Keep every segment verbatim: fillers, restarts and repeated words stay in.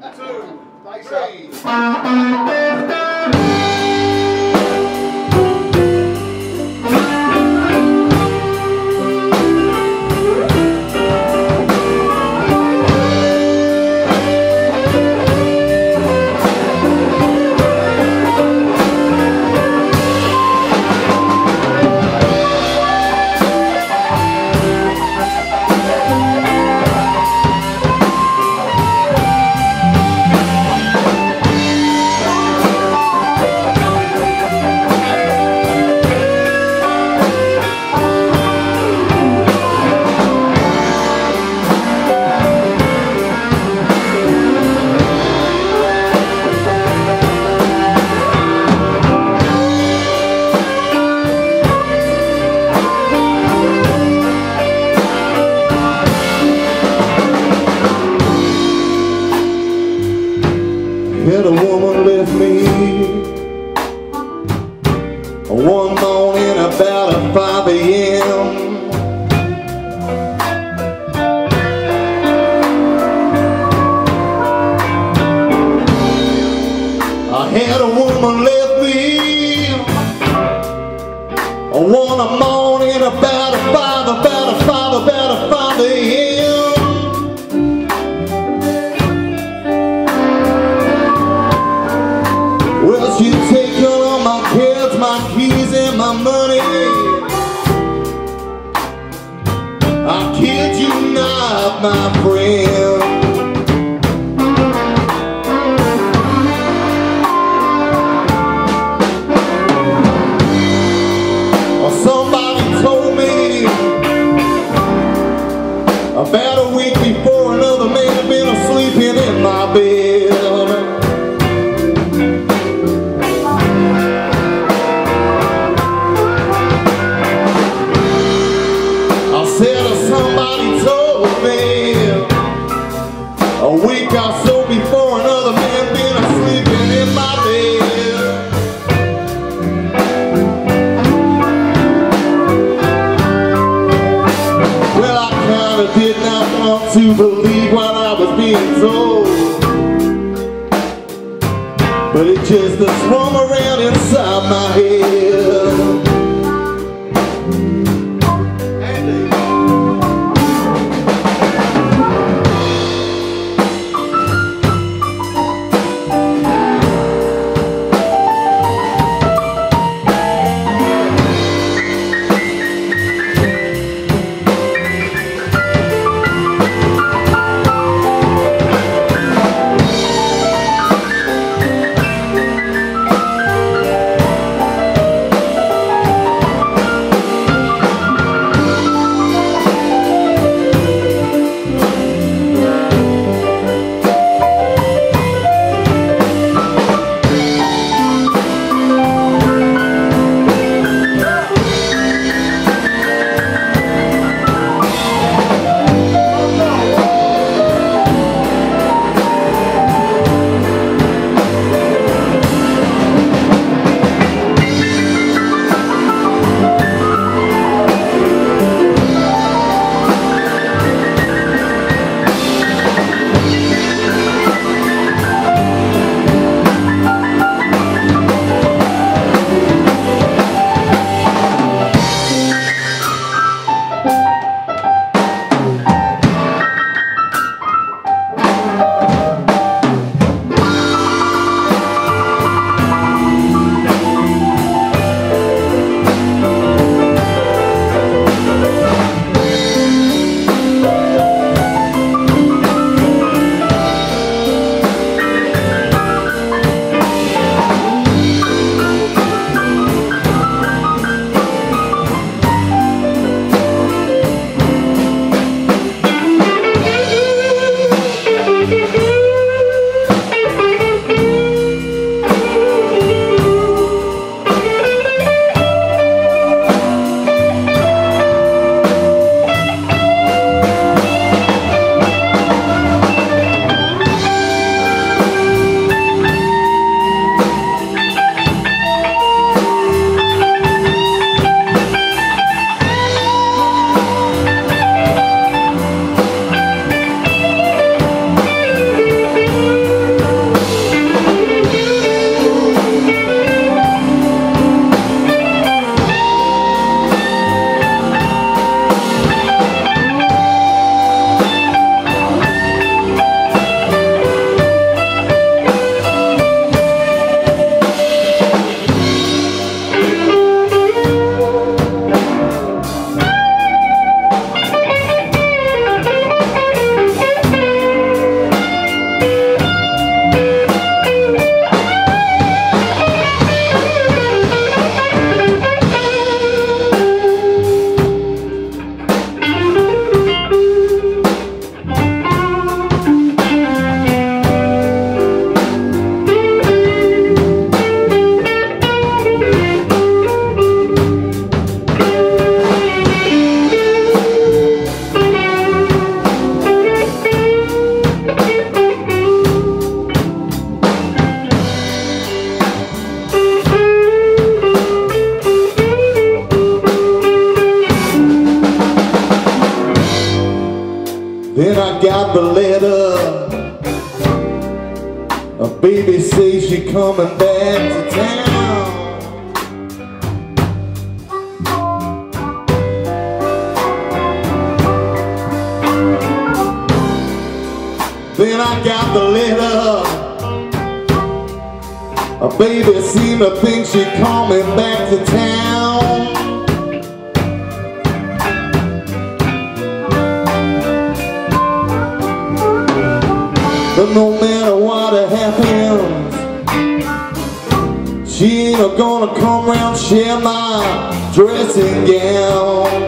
two, three. Had a woman left me one morning about five A M I had a woman left me one morning about five, about five, about five A M She'd taken all my kids, my keys, and my money. I kid you not, my friend. Somebody told me about a week before another man had been sleeping in my bed. Somebody told me a week or so before another man been sleeping in my bed. Well, I kinda did not want to believe what I was being told, but it just swung around inside my head. I got the letter. A baby says she coming back to town. Then I got the letter. A baby seemed to think she coming back to town. But no matter what happens, she ain't gonna come round share my dressing gown.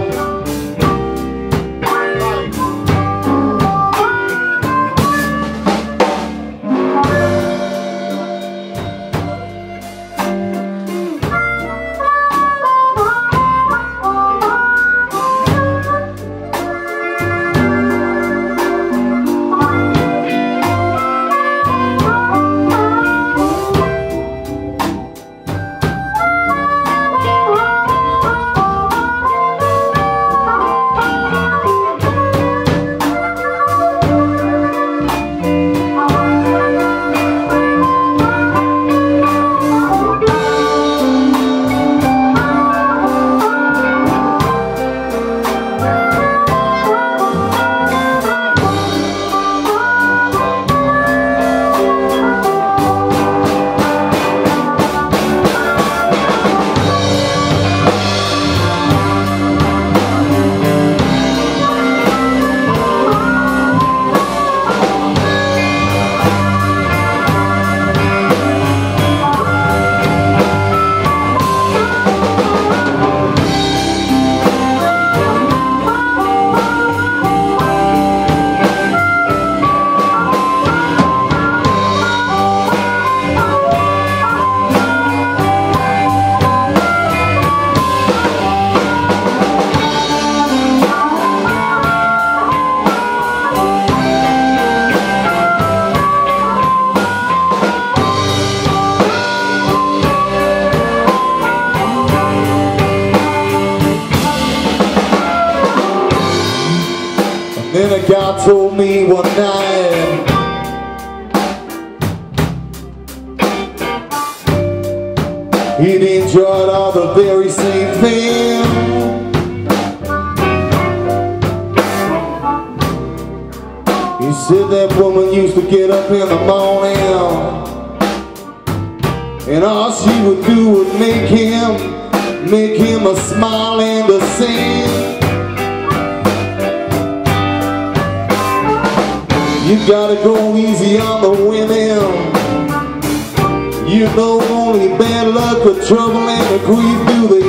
Then a guy told me one night, he'd enjoyed all the very same thing. He said that woman used to get up in the morning, and all she would do would make him, make him a smile and a sing. You gotta go easy on the women. You know only bad luck or trouble and the grief do the